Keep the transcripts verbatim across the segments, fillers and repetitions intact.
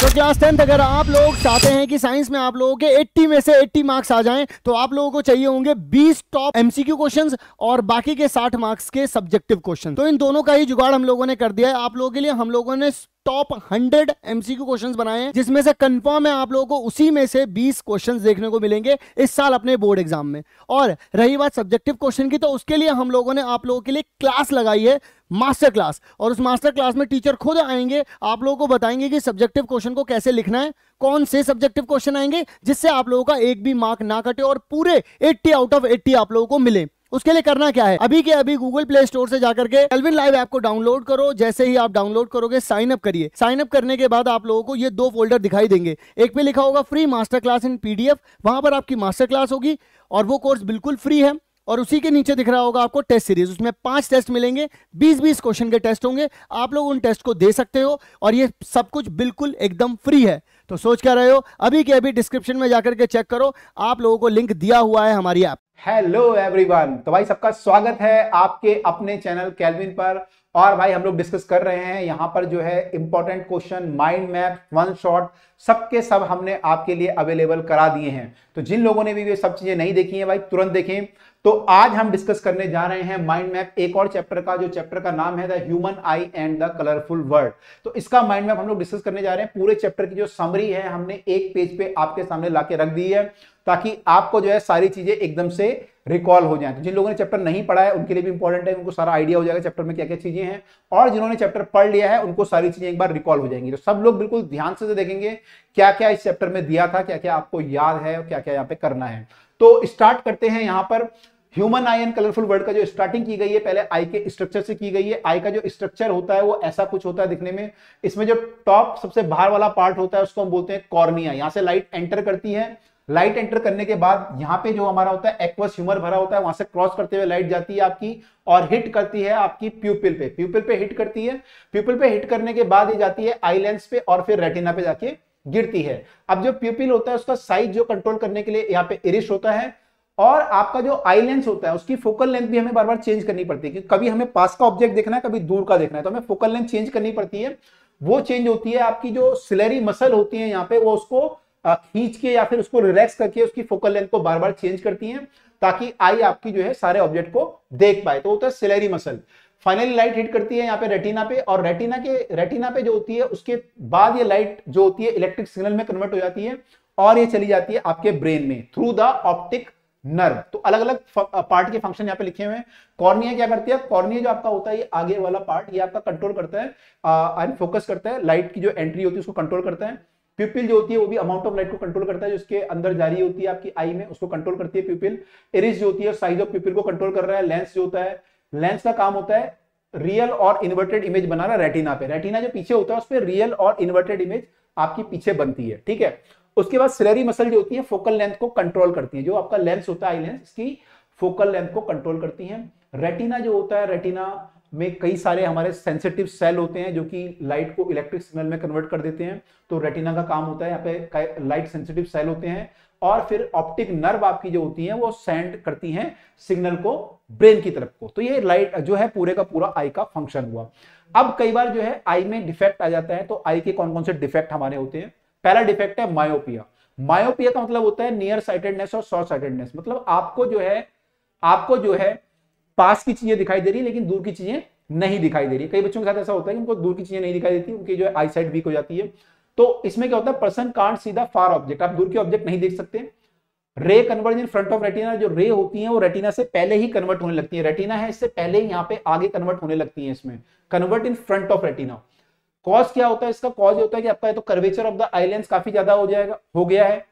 तो class tenth अगर आप लोग चाहते हैं कि साइंस में आप लोगों के अस्सी में से अस्सी मार्क्स आ जाएं, तो आप लोगों को चाहिए होंगे बीस टॉप एमसीक्यू क्वेश्चंस और बाकी के साठ मार्क्स के सब्जेक्टिव क्वेश्चन। तो इन दोनों का ही जुगाड़ हम लोगों ने कर दिया है आप लोगों के लिए। हम लोगों ने टॉप हंड्रेड एमसीक्यू क्वेश्चंस बनाए हैं, जिसमें से कंफर्म है आप लोगों को उसी में से बीस क्वेश्चंस देखने को मिलेंगे इस साल अपने बोर्ड एग्जाम में। और रही बात सब्जेक्टिव क्वेश्चन की, तो उसके लिए हम लोगों ने आप लोगों के लिए क्लास लगाई है, मास्टर क्लास। और उस मास्टर क्लास में टीचर खुद आएंगे, आप लोगों को बताएंगे कि सब्जेक्टिव क्वेश्चन को कैसे लिखना है, कौन से सब्जेक्टिव क्वेश्चन आएंगे जिससे आप लोगों का एक भी मार्क ना कटे और पूरे अस्सी आउट ऑफ अस्सी आप लोगों को मिले। उसके लिए करना क्या है, अभी के अभी गूगल प्ले स्टोर से जाकर के केल्विन लाइव ऐप को डाउनलोड करो। जैसे ही आप डाउनलोड करोगे साइन अप करिए। साइन अप करने के बाद आप लोगों को ये दो फोल्डर दिखाई देंगे। एक पे लिखा होगा free master class in PDF, वहां पर आपकी मास्टर क्लास होगी और वो कोर्स बिल्कुल फ्री है। और उसी के नीचे दिख रहा होगा आपको टेस्ट सीरीज, उसमें पांच टेस्ट मिलेंगे, बीस बीस क्वेश्चन के टेस्ट होंगे। आप लोग उन टेस्ट को दे सकते हो और ये सब कुछ बिल्कुल एकदम फ्री है। तो सोच क्या रहे हो, अभी के अभी डिस्क्रिप्शन में जाकर के चेक करो, आप लोगों को लिंक दिया हुआ है हमारी ऐप। हेलो एवरीवन, तो भाई सबका स्वागत है आपके अपने चैनल केल्विन पर। और भाई हम लोग डिस्कस कर रहे हैं यहाँ पर जो है important question, mind map, one shot, सबके सब हमने आपके लिए अवेलेबल करा दिए हैं। तो जिन लोगों ने भी ये सब चीजें नहीं देखी हैं भाई तुरंत देखें। तो आज हम डिस्कस करने जा रहे हैं माइंड मैप, एक और चैप्टर का, जो चैप्टर का नाम है the human eye and the colourful world. तो इसका माइंड मैप हम लोग डिस्कस करने जा रहे हैं। पूरे चैप्टर की जो समरी है हमने एक पेज पे आपके सामने लाके रख दी है, ताकि आपको जो है सारी चीजें एकदम से रिकॉल हो जाए। तो जिन लोगों ने चैप्टर नहीं पढ़ा है उनके लिए भी इंपॉर्टेंट है, उनको सारा आइडिया हो जाएगा चैप्टर में क्या क्या चीजें हैं। और जिन्होंने चैप्टर पढ़ लिया है उनको सारी चीजें एक बार रिकॉल हो जाएंगी। तो सब लोग बिल्कुल ध्यान से देखेंगे क्या क्या इस चैप्टर में दिया था, क्या क्या आपको याद है और क्या क्या यहाँ पे करना है। तो स्टार्ट करते हैं। यहाँ पर human eye and colourful world का जो स्टार्टिंग की गई है, पहले आई के स्ट्रक्चर से की गई है। आई का जो स्ट्रक्चर होता है वो ऐसा कुछ होता है दिखने में। इसमें जो टॉप सबसे बाहर वाला पार्ट होता है उसको हम बोलते हैं कॉर्निया। यहां से लाइट एंटर करती है। लाइट एंटर करने के बाद यहाँ पे जो हमारा होता है एक्वस ह्यूमर भरा होता है, वहां से क्रॉस करते हुए लाइट जाती है आपकी और हिट करती है आपकी प्यूपिल पे। प्यूपिल पे हिट करती है। प्यूपिल पे हिट करने के बाद ये जाती है आई लेंस पे और फिर रेटिना पे जाके गिरती है। अब जो प्यूपिल होता है उसका साइज जो कंट्रोल करने के लिए यहाँ पे इरिश होता है। और आपका जो आई लेंस होता है उसकी फोकल लेंथ भी हमें बार बार चेंज करनी पड़ती है, क्योंकि कभी हमें पास का ऑब्जेक्ट देखना है, कभी दूर का देखना है, तो हमें फोकल लेंथ चेंज करनी पड़ती है। वो चेंज होती है आपकी जो सिलेरी मसल होती है यहाँ पे, वो उसको खींच के या फिर उसको रिलैक्स करके उसकी फोकल लेंथ को बार बार चेंज करती है, ताकि आई आपकी जो है सारे ऑब्जेक्ट को देख पाए। तो होता है ciliary muscle. Finally light hit करती है यहाँ पे रेटिना पे, और रेटिना के रेटिना पे जो होती है उसके बाद ये लाइट जो होती है इलेक्ट्रिक सिग्नल में कन्वर्ट हो जाती है और ये चली जाती है आपके ब्रेन में थ्रू द ऑप्टिक नर्व। तो अलग अलग पार्ट के फंक्शन यहाँ पे लिखे हुए हैं। कॉर्निया क्या करती है, कॉर्निया जो आपका होता है ये आगे वाला पार्ट, ये आपका कंट्रोल करता है एंड फोकस करता है, लाइट की जो एंट्री होती है उसको कंट्रोल करता है। प्यूपिल जो होती है वो भी अमाउंट ऑफ लाइट को कंट्रोल करता है, जो उसके अंदर जारी होती है आपकी आई में, उसको कंट्रोल करती है प्यूपिल। इरिस जो होती है साइज ऑफ प्यूपिल को कंट्रोल कर रहा है। लेंस जो होता है, लेंस का काम होता है रियल और इन्वर्टेड इमेज बनाना रेटिना पे। रेटिना जो पीछे होता है उस पर रियल और इन्वर्टेड इमेज आपकी पीछे बनती है, ठीक है। उसके बाद सिलेरी मसल जो होती है फोकल लेंथ को कंट्रोल करती है। जो आपका लेंस होता है आई लेंस, इसकी फोकल लेंथ को कंट्रोल करती है। रेटिना जो होता है, रेटिना में कई सारे हमारे सेंसिटिव सेल होते हैं जो कि लाइट को इलेक्ट्रिक सिग्नल में कन्वर्ट कर देते हैं। तो रेटिना का काम होता है, यहाँ पे लाइट सेंसिटिव सेल होते हैं। और फिर ऑप्टिक नर्व आपकी जो होती है वो सेंड करती हैं सिग्नल को ब्रेन की तरफ को। तो ये लाइट जो है पूरे का पूरा आई का फंक्शन हुआ। अब कई बार जो है आई में डिफेक्ट आ जाता है। तो आई के कौन कौन से डिफेक्ट हमारे होते हैं। पहला डिफेक्ट है मायोपिया। मायोपिया का मतलब होता है नियर साइटेडनेस और शॉर्ट साइटेडनेस। मतलब आपको जो है आपको जो है पास की चीजें दिखाई दे रही है लेकिन दूर की चीजें नहीं दिखाई दे रही। कई बच्चों के साथ ऐसा होता है कि उनको दूर की चीजें नहीं दिखाई देती, उनकी जो है आई साइट वीक हो जाती है। तो इसमें क्या होता है, person can't see the far object, आप दूर के ऑब्जेक्ट नहीं देख सकते। Ray converge in front of retina, जो रे होती है वो रेटिना से पहले ही कन्वर्ट होने लगती है। रेटिना है इससे पहले ही यहाँ पे आगे कन्वर्ट होने लगती है। इसमें convert in front of retina. Cause क्या होता है इसका, कॉज होता है कि आपका तो curvature of the eye lens काफी ज्यादा हो जाएगा हो गया है,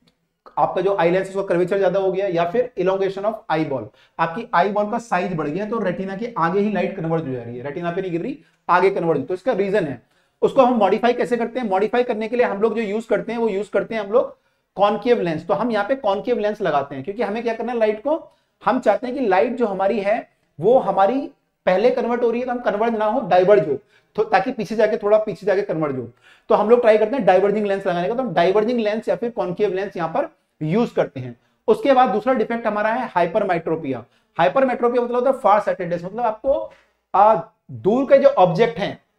आपका जो आई लेंस उसका कर्वेचर ज्यादा हो गया, या फिर इलोंगेशन ऑफ आई बॉल, आपकी आई बॉल का साइज बढ़ गया तो रेटिना के आगे ही लाइट कन्वर्ट हो जा रही है, रेटिना पे नहीं गिर रही, आगे कन्वर्ट हो। तो इसका रीजन है। उसको हम मॉडिफाई कैसे करते हैं, मॉडिफाई करने के लिए हम लोग जो यूज करते हैं वो यूज करते हैं हम लोग कॉनकेव लेंस। तो हम यहाँ पे कॉनकेव लेंस लगाते हैं, क्योंकि हमें क्या करना है, लाइट को हम चाहते हैं कि लाइट जो हमारी है वो हमारी पहले कन्वर्ट हो रही है तो हम कन्वर्ट ना हो, डाइवर्ज हो, तो ताकि पीछे जाके थोड़ा पीछे जाके कन्वर्ट हो। तो हम लोग ट्राई करते हैं डाइवर्जिंग लेंस लगाने का। तो हम डाइवर्जिंग लेंस या फिर कॉनकेव लेंस यहाँ पर यूज करते हैं। उसके बाद दूसरा डिफेक्ट हमारा है हाइपरमेट्रोपिया। हाइपरमेट्रोपिया मतलब होता है फार साइटेडनेस। मतलब आपको आ, दूर के जो ऑब्जेक्ट हैं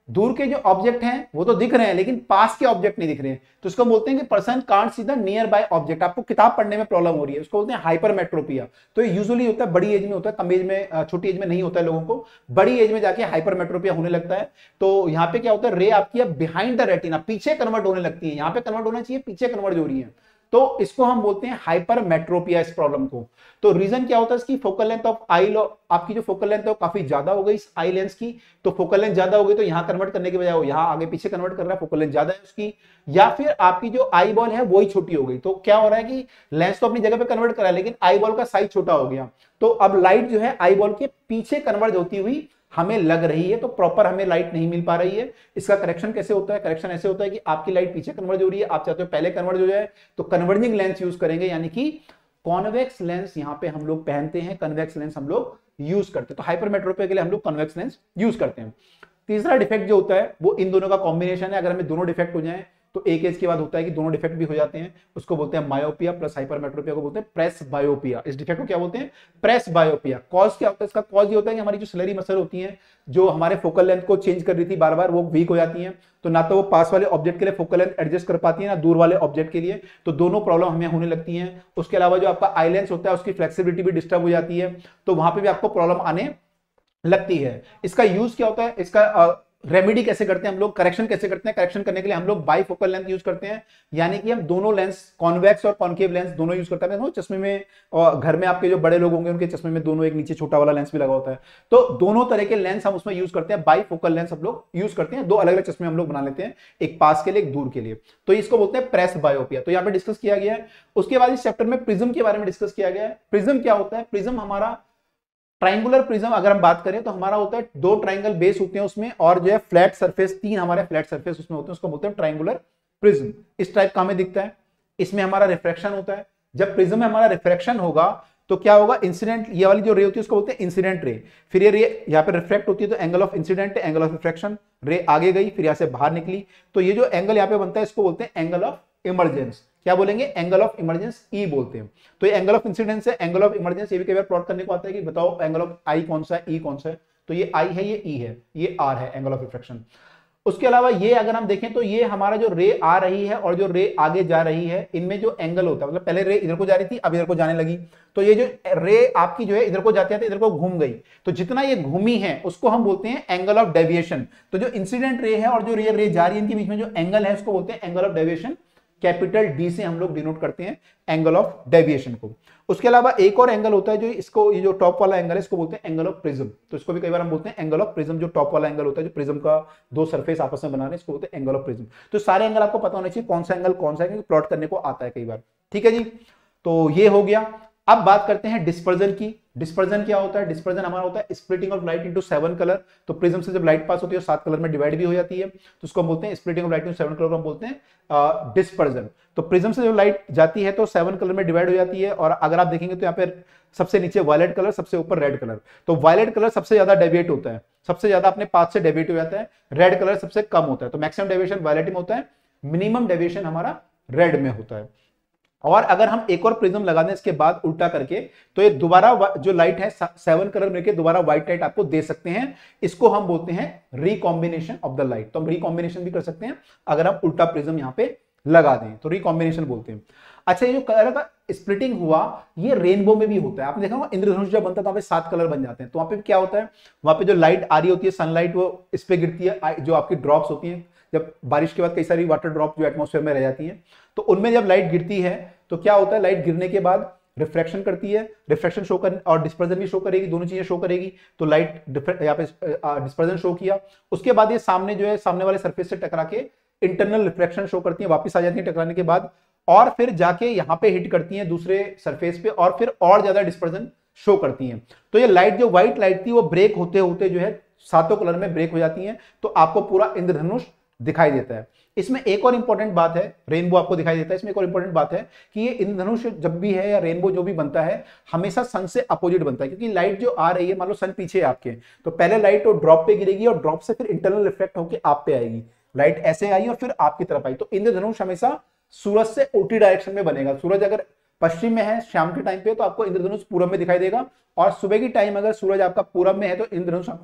दूर के जो ऑब्जेक्ट हैं वो तो दिख रहे हैं लेकिन पास के ऑब्जेक्ट नहीं दिख रहे हैं, तो उसको बोलते हैं कि person can't see the nearby object. आपको किताब पढ़ने में प्रॉब्लम हो रही है, उसको बोलते हैं हाइपरमेट्रोपिया। तो ये यूजुअली होता है बड़ी एज में होता है, कम एज में, छोटी एज में नहीं होता है लोगों को, बड़ी एज में जाके हाइपरमेट्रोपिया होने लगता है। तो यहाँ पे क्या होता है, रे आपकी बिहाइंड द रेटिना, पीछे कन्वर्ट होने लगती है, यहाँ पे कन्वर्ट होना चाहिए, पीछे कन्वर्ट हो रही है, तो इसको हम बोलते हैं हाइपरमेट्रोपिया इस प्रॉब्लम को। तो रीजन क्या होता है इसकी, फोकल लेंथ ऑफ आई, आपकी जो फोकल लेंथ है वो काफी ज्यादा हो गई इस आई लेंस की, तो फोकल लेंथ ज्यादा हो गई तो यहां कन्वर्ट करने के बजाय वो यहां आगे पीछे कन्वर्ट कर रहा है, फोकल लेंथ ज्यादा है उसकी, या फिर आपकी जो आई बॉल है वही छोटी हो गई। तो क्या हो रहा है कि लेंस तो अपनी जगह पे कन्वर्ट करा है लेकिन आई बॉल का साइज छोटा हो गया, तो अब लाइट जो है आई बॉल के पीछे कन्वर्ट होती हुई हमें लग रही है, तो प्रॉपर हमें लाइट नहीं मिल पा रही है। इसका करेक्शन कैसे होता है, करेक्शन ऐसे होता है कि आपकी लाइट पीछे कन्वर्ज हो रही है, आप चाहते हो पहले कन्वर्ज हो जाए, तो कन्वर्जिंग लेंस यूज करेंगे, यानी कि कॉन्वेक्स लेंस यहां पे हम लोग पहनते हैं, कन्वेक्स लेंस हम लोग यूज करते हैं। तो हाइपरमेट्रोपिया के लिए हम लोग कन्वेक्स लेंस यूज करते हैं। तीसरा डिफेक्ट जो होता है वो इन दोनों का कॉम्बिनेशन है, अगर हमें दोनों डिफेक्ट हो जाए तो एक एज के बाद होता है कि दोनों डिफेक्ट भी हो जाते हैं, उसको बोलते हैं मायोपिया प्लस हाइपरमेट्रोपिया को बोलते हैं प्रेस बायोपिया। इस डिफेक्ट को क्या बोलते हैं, प्रेस बायोपिया। कॉज क्या होता है इसका, कॉज ये होता है कि हमारी जो सिलरी मसल होती है जो हमारे फोकल लेंथ को चेंज कर रही थी बार बार, वो वीक हो जाती है, तो ना तो वो पास वाले ऑब्जेक्ट के लिए फोकल लेंथ एडजस्ट कर पाती है ना दूर वाले ऑब्जेक्ट के लिए, तो दोनों प्रॉब्लम हमें होने लगती है। उसके अलावा जो आपका आई लेंस होता है उसकी फ्लेक्सिबिलिटी भी डिस्टर्ब हो जाती है, तो वहां पर भी आपको प्रॉब्लम आने लगती है। इसका यूज क्या होता है, इसका रेमेडी कैसे करते हैं हम लोग, करेक्शन कैसे करते हैं, करेक्शन करने के लिए हम लोग बाइफोकल लेंथ यूज करते हैं, यानी कि हम दोनों लेंस, कॉन्वेक्स और कॉन्केव लेंस दोनों यूज करते हैं। चश्मे में और घर में आपके जो बड़े लोग होंगे उनके चश्मे में दोनों एक नीचे छोटा वाला लेंस भी लगा होता है, तो दोनों तरह के लेंस हम उसमें यूज करते हैं, बाइफोकल लेंस हम लोग यूज करते हैं, दो अलग अलग चश्मे हम लोग बना लेते हैं, एक पास के लिए एक दूर के लिए, तो इसको बोलते हैं प्रेस बायोपिया। तो यहाँ पे डिस्कस किया गया है। उसके बाद इस चैप्टर में प्रिज्म के बारे में डिस्कस किया गया है। प्रिज्म क्या होता है, प्रिज्म हमारा ट्राइंगुलर प्रिज्म अगर हम बात करें तो हमारा होता है दो ट्राइंगल बेस होते हैं उसमें, और जो है फ्लैट सरफेस, तीन हमारे फ्लैट सरफेस उसमें होते हैं, उसको बोलते हैं ट्राइंगुलर प्रिज्म। इस टाइप का हमें दिखता है, इसमें हमारा रिफ्रैक्शन होता है। जब प्रिज्म में हमारा रिफ्रैक्शन होगा तो क्या होगा, इंसिडेंट, ये वाली जो रे होती है उसको बोलते हैं इंसिडेंट रे, फिर ये रे यहाँ पे रिफ्रैक्ट होती है तो angle of incident, angle of refraction, ray आगे गई फिर यहाँ से बाहर निकली, तो ये जो एंगल यहाँ पे बनता है इसको बोलते हैं एंगल ऑफ इमर्जेंस। क्या बोलेंगे, एंगल ऑफ इमर्जेंस ई बोलते हैं। तो ये एंगल ऑफ इंसिडेंस है, एंगल ऑफ इमर्जेंस ये भी कई बार प्लॉट करने को आता है कि बताओ एंगल ऑफ आई कौन सा है, ई कौन सा है, तो ये आई है, ये ई है, ये आर है, एंगल ऑफ रिफ्रैक्शन। उसके अलावा ये अगर हम देखें तो ये हमारा जो रे आ रही है और जो रे आगे जा रही है, इनमें जो एंगल होता है, मतलब पहले रे इधर को जा रही थी अब इधर को जाने लगी, तो ये जो रे आपकी जो है इधर को जाते जाते इधर को घूम गई, तो जितना ये घूमी है उसको हम बोलते हैं एंगल ऑफ डेविएशन। तो जो इंसिडेंट रे है और जो रे रे जा रही है इनके बीच में जो एंगल है उसको बोलते हैं angle of deviation. Capital D से हम लोग डिनोट करते हैं एंगल ऑफ डेविएशन को। उसके अलावा एक और एंगल होता है जो इसको, ये जो टॉप वाला एंगल है इसको बोलते हैं एंगल ऑफ प्रिज्म। तो इसको भी कई बार हम बोलते हैं एंगल ऑफ प्रिज्म, जो टॉप वाला एंगल होता है जो प्रिज्म का दो सरफेस आपस में बना रहे हैं इसको बोलते हैं एंगल ऑफ प्रिज्म। तो सारे एंगल आपको पता होना चाहिए कौन सा एंगल कौन सा है, क्योंकि प्लॉट करने को आता है कई बार। ठीक है जी, तो ये हो गया। अब बात करते हैं डिस्पर्जन की। डिस्पर्जन क्या होता है, डिस्पर्जन हमारा होता है splitting of light into seven colour. तो प्रिज्म से जब लाइट पास होती है सात कलर में डिवाइड भी हो जाती है, तो उसको हम बोलते हैं splitting of light into seven colour, हम बोलते हैं डिस्पर्जन। तो प्रिज्म से जब लाइट जाती है तो सेवन कलर में डिवाइड हो जाती है, और अगर आप देखेंगे तो यहाँ पे सबसे नीचे वायलेट कलर, सबसे ऊपर रेड कलर। तो वायलेट कलर सबसे ज्यादा डेविएट होता है, सबसे ज्यादा अपने पाथ से डेविएट हो जाता है, रेड कलर सबसे कम होता है। तो मैक्सिमम डेविएशन वायलेट में होता है, मिनिमम डेविएशन हमारा रेड में होता है। और अगर हम एक और प्रिज्म लगा दें इसके बाद उल्टा करके, तो ये दोबारा जो लाइट है सेवन कलर में के दोबारा व्हाइट लाइट आपको दे सकते हैं। इसको हम बोलते हैं रिकॉम्बिनेशन ऑफ द लाइट। तो हम रिकॉम्बिनेशन भी कर सकते हैं अगर हम उल्टा प्रिज्म यहां पे लगा दें, तो रिकॉम्बिनेशन बोलते हैं। अच्छा, ये जो कलर का स्प्लिटिंग हुआ ये रेनबो में भी होता है। आपने देखा होगा इंद्रधनुष जब बनता है तो वहां पे सात कलर बन जाते हैं। तो वहां पे क्या होता है, वहां पे जो लाइट आ रही होती है सनलाइट, वो इस पे गिरती है, जो आपकी ड्रॉप्स होती हैं जब बारिश के बाद कई सारी वाटर ड्रॉप जो एटमॉस्फेयर में रह जाती हैं, तो उनमें जब लाइट गिरती है तो क्या होता है, लाइट गिरने के बाद रिफ्रैक्शन करती है, रिफ्रैक्शन शो कर और डिस्पर्जन भी शो करेगी, दोनों चीजें शो करेगी। तो लाइट यहाँ पे डिस्पर्जन शो किया, उसके बाद ये सामने जो है सामने वाले सरफेस से टकरा के इंटरनल रिफ्रैक्शन शो करती है, वापस आ जाती है टकराने के बाद, और फिर जाके यहाँ पे हिट करती है दूसरे सरफेस पे, और फिर और ज्यादा डिस्पर्जन शो करती है। तो ये लाइट जो व्हाइट लाइट थी वो ब्रेक होते होते जो है सातों कलर में ब्रेक हो जाती है, तो आपको पूरा इंद्रधनुष दिखाई देता है। इसमें एक और इंपॉर्टेंट बात है, रेनबो आपको दिखाई देता है, इसमें एक और इंपॉर्टेंट बात है कि ये इंद्रधनुष जब भी है या रेनबो जो भी बनता है हमेशा सन से अपोजिट बनता है, क्योंकि लाइट जो आ रही है, मान लो सन पीछे है आपके, तो पहले लाइट तो ड्रॉप पे गिरेगी और ड्रॉप से फिर इंटरनल रिफ्लेक्ट होकर आप पे आएगी। लाइट ऐसे आई और फिर आपकी तरफ आई, तो इंद्रधनुष हमेशा सूरज से उल्टी डायरेक्शन में बनेगा। सूरज अगर पश्चिम में है शाम के टाइम पे तो आपको इंद्रधनुष पूरब में दिखाई देगा, और सुबह की टाइम अगर सूरज आपका पूरब में है तो इंद्रधनुष आपको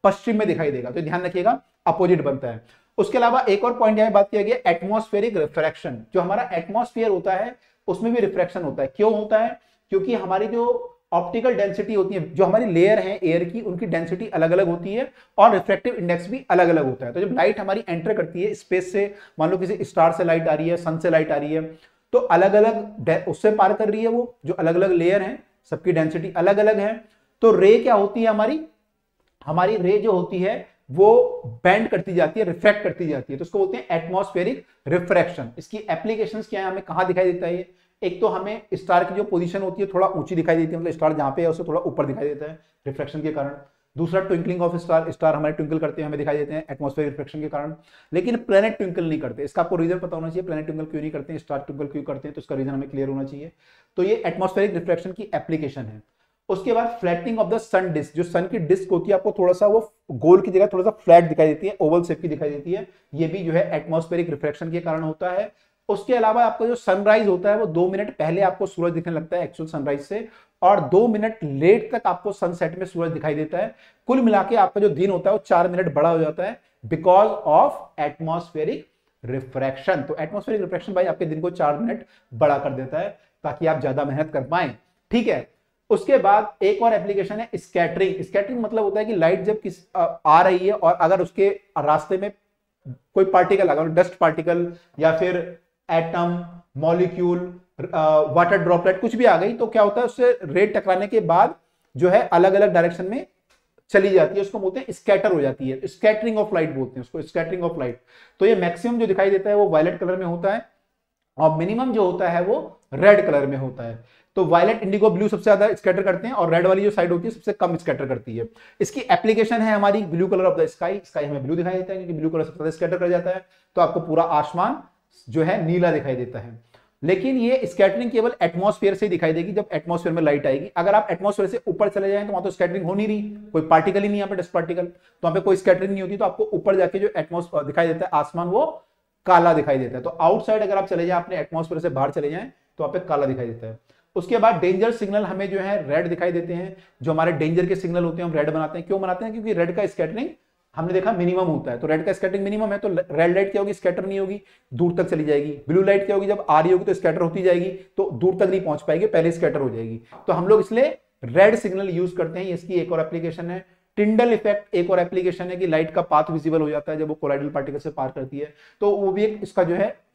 पश्चिम में दिखाई देगा, तो ध्यान रखिएगा अपोजिट बनता है। उसके अलावा एक और पॉइंट यहां बात किया गया एटमॉस्फेरिक रिफ्रैक्शन। जो हमारा एटमॉस्फेयर होता है उसमें भी रिफ्रैक्शन होता है। क्यों होता है? क्योंकि हमारी जो ऑप्टिकल डेंसिटी होती है, जो हमारी लेयर है एयर की, उनकी डेंसिटी अलग अलग होती है और रिफ्रैक्टिव इंडेक्स भी अलग अलग होता है। तो जब लाइट हमारी एंटर करती है स्पेस से, मान लो किसी स्टार से लाइट आ रही है, सन से लाइट आ रही है, तो अलग अलग उससे पार कर रही है, वो जो अलग अलग लेयर है सबकी डेंसिटी अलग अलग है। तो रे क्या होती है हमारी हमारी रे जो होती है वो बेंड करती जाती है, रिफ्रैक्ट करती जाती है, तो उसको बोलते हैं एटमॉस्फेरिक रिफ्रैक्शन। इसकी एप्लीकेशंस क्या है, हमें कहां दिखाई देता है? एक तो हमें स्टार की जो पोजीशन होती है थोड़ा ऊंची दिखाई देती है, मतलब स्टार जहां पे है उससे थोड़ा ऊपर दिखाई देता है रिफ्रैक्शन के कारण। दूसरा ट्विंकलिंग ऑफ स्टार, स्टार हमारे ट्विंकल करते हैं, हमें दिखाई देते हैं एटमॉस्फेरिक रिफ्रैक्शन के कारण। लेकिन प्लैनेट ट्विंकल नहीं करते। इसका आपको रीजन पता होना चाहिए, प्लैनेट ट्विंकल क्यों नहीं करते हैं, स्टार ट्विंकल क्यों करते हैं, तो इसका रीजन हमें क्लियर होना चाहिए। तो ये एटमॉस्फेरिक रिफ्रैक्शन की एप्लीकेशन है। उसके बाद flattening of the sun disc, जो सन की डिस्क होती है आपको थोड़ा सा वो गोल की जगह थोड़ा सा फ्लैट दिखाई देती है, ओवल शेप की दिखाई देती है, ये भी जो है एटमॉस्फेरिक रिफ्रैक्शन के कारण होता है। उसके अलावा आपका जो सनराइज होता है वो दो मिनट पहले आपको सूरज दिखने लगता है एक्चुअल सनराइज से, और दो मिनट लेट तक आपको सनसेट में सूरज दिखाई देता है। कुल मिला के आपका जो दिन होता है वो चार मिनट बड़ा हो जाता है बिकॉज ऑफ एटमॉस्फेरिक रिफ्रैक्शन। तो एटमॉस्फेरिक रिफ्रैक्शन भाई आपके दिन को चार मिनट बड़ा कर देता है ताकि आप ज्यादा मेहनत कर पाए, ठीक है। उसके बाद एक और एप्लीकेशन है स्कैटरिंग। स्कैटरिंग मतलब होता है कि लाइट जब किस आ रही है और अगर उसके रास्ते में कोई पार्टिकल आ गया, डस्ट पार्टिकल या फिर एटम, मॉलिक्यूल, वाटर ड्रॉपलेट कुछ भी आ गई, तो क्या होता है उससे रे टकराने के बाद जो है अलग अलग डायरेक्शन में चली जाती है, उसको बोलते हैं स्कैटर हो जाती है। स्कैटरिंग ऑफ लाइट बोलते हैं उसको, स्कैटरिंग ऑफ लाइट। तो ये मैक्सिमम जो दिखाई देता है वो वायलेट कलर में होता है और मिनिमम जो होता है वो रेड कलर में होता है। तो वायलेट, इंडिगो, ब्लू सबसे ज्यादा स्कैटर करते हैं और रेड वाली जो साइड होती है सबसे कम स्कैटर करती है। इसकी एप्लीकेशन है हमारी blue colour of the sky. Sky हमें ब्लू दिखाई देता है क्योंकि ब्लू कलर सबसे ज्यादा स्कैटर कर जाता है, तो आपको पूरा आसमान जो है नीला दिखाई देता है। लेकिन ये स्कैटरिंग केवल एटमॉस्फेयर से ही दिखाई देगी जब एटमॉस्फेयर में लाइट आएगी। अगर आप एटमॉस्फेयर से ऊपर चले जाएं तो वहां तो स्कैटरिंग हो नहीं रही, कोई पार्टिकल ही नहीं, यहाँ पे डस्ट पार्टिकल, तो वहां पे कोई स्कैटरिंग नहीं होती। तो आपको ऊपर जाके जो एटमॉस्फेयर दिखाई देता है आसमान वो काला दिखाई देता है। तो आउटसाइड अगर आप चले जाए, अपने एटमॉस्फेयर से बाहर चले जाएं तो वहां पे काला दिखाई देता है। उसके बाद डेंजर सिग्नल हमें जो है रेड दिखाई देते हैं। जो हमारे डेंजर के सिग्नल होते हैं हम रेड बनाते हैं। क्यों बनाते हैं? क्योंकि रेड का स्कैटरिंग हमने देखा मिनिमम होता है, तो रेड का स्कैटरिंग मिनिमम है, तो रेड लाइट क्या होगी, स्कैटर नहीं होगी, दूर तक चली जाएगी। ब्लू लाइट क्या होगी, जब आ रही होगी तो स्कैटर होती जाएगी, तो दूर तक नहीं पहुंच पाएगी, पहले स्कैटर हो जाएगी। तो हम लोग इसलिए रेड सिग्नल यूज करते हैं। इसकी एक और एप्लीकेशन है टिंडल इफेक्ट। एक और एप्लीकेशन है कि लाइट का पाथ विजिबल हो जाता है जब वो कोलाइडल पार्टिकल से पार करती है, तो वो भी एक इसका जो है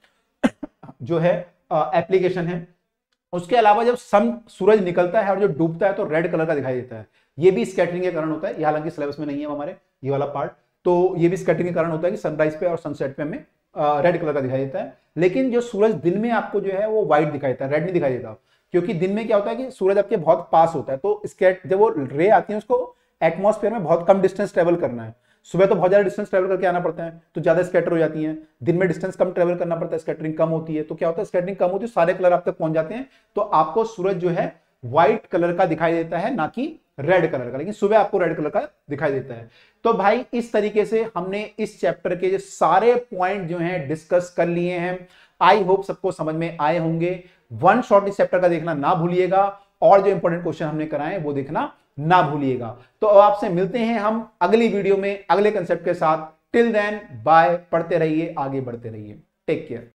जो है एप्लीकेशन है। उसके अलावा जब सन सूरज निकलता है और जो डूबता है तो रेड कलर का दिखाई देता है, ये भी स्कैटरिंग के कारण होता है। ये हालांकि सिलेबस में नहीं है हमारे ये वाला पार्ट, तो ये भी स्कैटरिंग के कारण होता है कि सनराइज पे और सनसेट पे हमें रेड कलर का दिखाई देता है। लेकिन जो सूरज दिन में आपको जो है वो व्हाइट दिखाई देता है, रेड नहीं दिखाई देता, क्योंकि दिन में क्या होता है कि सूरज आपके बहुत पास होता है, तो स्कैट जब वो रे आती है उसको एटमॉस्फेयर में बहुत कम डिस्टेंस ट्रेवल करना है। सुबह तो बहुत ज्यादा डिस्टेंस ट्रेवल करके आना पड़ता है, तो ज्यादा स्कैटर हो जाती है। दिन में डिस्टेंस कम ट्रेवल करना पड़ता है, स्कैटरिंग कम होती है। तो क्या होता है, स्कैटरिंग कम होती है, सारे कलर आप तक पहुंच जाते हैं, तो आपको सूरज जो है व्हाइट कलर का दिखाई देता है, ना कि रेड कलर का। लेकिन सुबह आपको रेड कलर का दिखाई देता है। तो भाई इस तरीके से हमने इस चैप्टर के सारे पॉइंट जो हैं डिस्कस कर लिए हैं। आई होप सबको समझ में आए होंगे। वन शॉट इस चैप्टर का देखना ना भूलिएगा और जो इंपॉर्टेंट क्वेश्चन हमने कराए वो देखना ना भूलिएगा। तो अब आपसे मिलते हैं हम अगली वीडियो में अगले कंसेप्ट के साथ। टिल देन बाय, पढ़ते रहिए, आगे बढ़ते रहिए, टेक केयर।